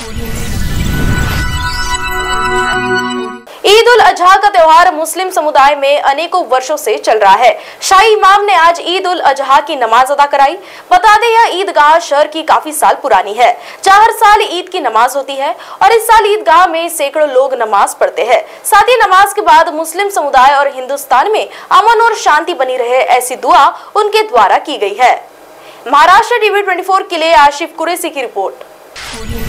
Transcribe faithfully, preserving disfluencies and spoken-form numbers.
ईद उल अजहा का त्योहार मुस्लिम समुदाय में अनेकों वर्षों से चल रहा है। शाही इमाम ने आज ईद उल अजहा की नमाज अदा कराई। बता दें यह ईदगाह शहर की काफी साल पुरानी है, जहाँ हर साल ईद की नमाज होती है और इस साल ईदगाह में सैकड़ों लोग नमाज पढ़ते हैं। साथ ही नमाज के बाद मुस्लिम समुदाय और हिंदुस्तान में अमन और शांति बनी रहे, ऐसी दुआ उनके द्वारा की गई है। महाराष्ट्र टीवी चौबीस के लिए आशिफ कुरैशी की रिपोर्ट।